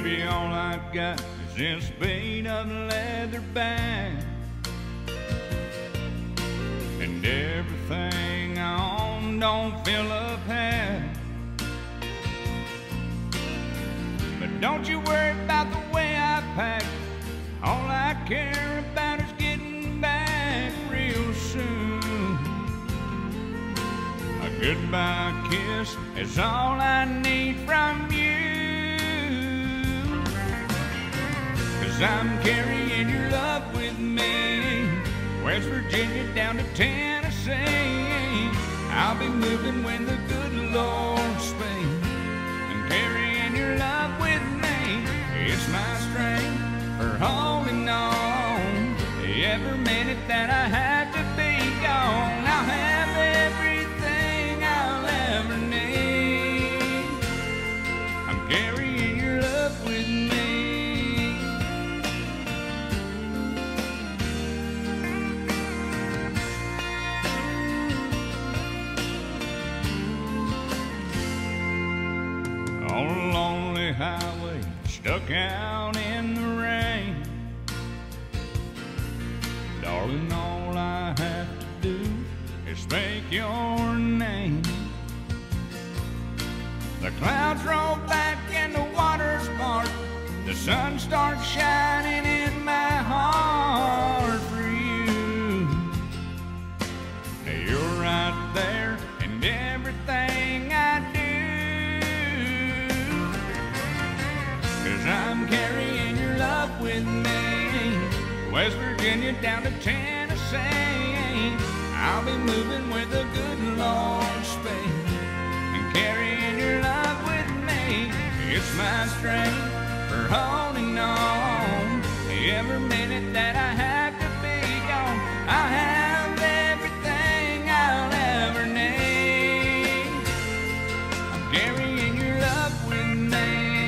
Baby, all I've got is this beat-up leather bag, and everything I own don't fill up half. But don't you worry about the way I pack. All I care about is getting back real soon. A goodbye kiss is all I need from you, 'cause I'm carrying your love with me, West Virginia down to Tennessee. I'll be moving when the good Lord speaks, and carrying your love with me, it's my strength for holding on. Every minute that I have to be gone, I'll have everything I'll ever need. I'm carrying your love with me. On a lonely highway, stuck out in the rain, darling, all I have to do is speak your name. The clouds roll back and the waters part, the sun starts shining in my heart for you. You're right there in everything I do, 'cause I'm carrying your love with me, West Virginia down to Tennessee. I'll be moving where the good Lord speaks, and carrying your love with me, it's my strength for holding on. Every minute that I have to be gone, I'll have everything I'll ever need. I'm carrying your love with me.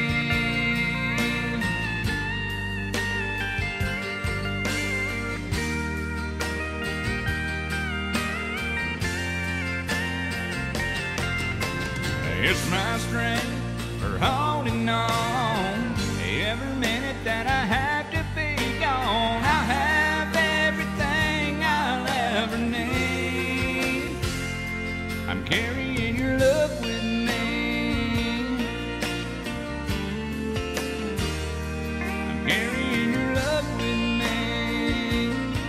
It's my strength for holding on. Every minute that I have to be gone, I'll have everything I'll ever need. I'm carrying your love with me. I'm carrying your love with me.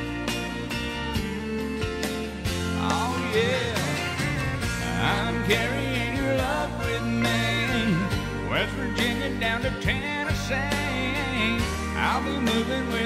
Oh yeah, I'm carrying your love with me, West Virginia down to Tennessee. I'll be moving with